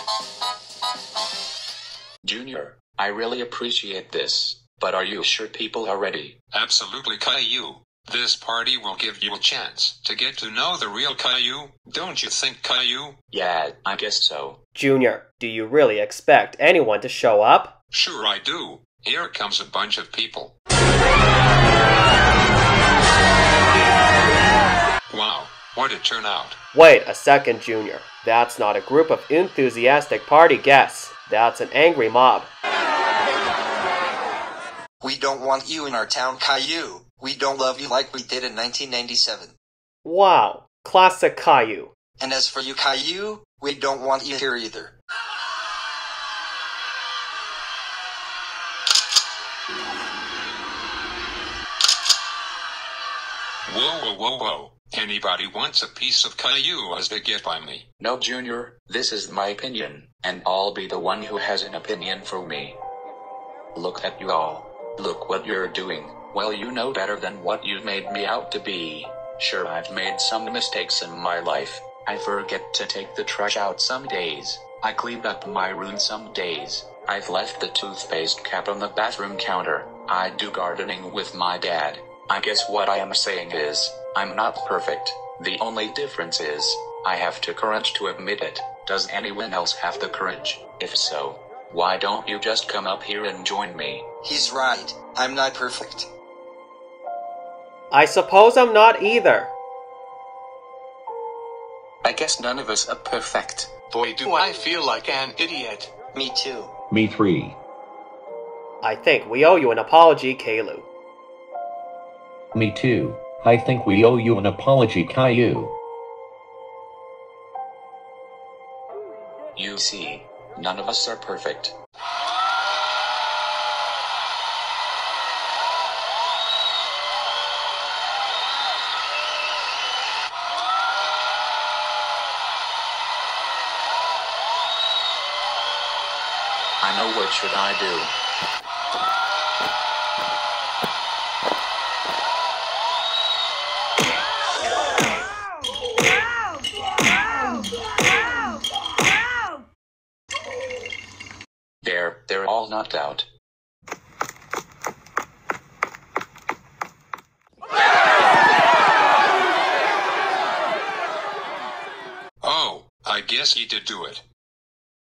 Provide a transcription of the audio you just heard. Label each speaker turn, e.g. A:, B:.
A: Junior, I really appreciate this, but are you sure people are ready?
B: Absolutely, Caillou. This party will give you a chance to get to know the real Caillou, don't you think, Caillou?
A: Yeah, I guess so.
C: Junior, do you really expect anyone to show up?
B: Sure I do. Here comes a bunch of people. Wow, what a turnout.
C: Wait a second, Junior. That's not a group of enthusiastic party guests. That's an angry mob.
D: We don't want you in our town, Caillou. We don't love you like we did in 1997.
C: Wow, classic Caillou.
D: And as for you, Caillou, we don't want you here either.
B: Whoa. Anybody wants a piece of Caillou as they get by me?
A: No, Junior, this is my opinion, and I'll be the one who has an opinion for me. Look at you all. Look what you're doing. Well, you know better than what you've made me out to be. Sure, I've made some mistakes in my life. I forget to take the trash out some days. I clean up my room some days. I've left the toothpaste cap on the bathroom counter. I do gardening with my dad. I guess what I am saying is, I'm not perfect. The only difference is, I have the courage to admit it. Does anyone else have the courage? If so, why don't you just come up here and join me?
D: He's right. I'm not perfect.
C: I suppose I'm not either.
A: I guess none of us are perfect.
E: Boy, do I feel like an idiot.
D: Me too.
F: Me 3.
C: I think we owe you an apology, Caillou.
F: Me too. I think we owe you an apology, Caillou.
A: You see, none of us are perfect. I know what should I do. They're all knocked out.
B: Oh, I guess he did do it.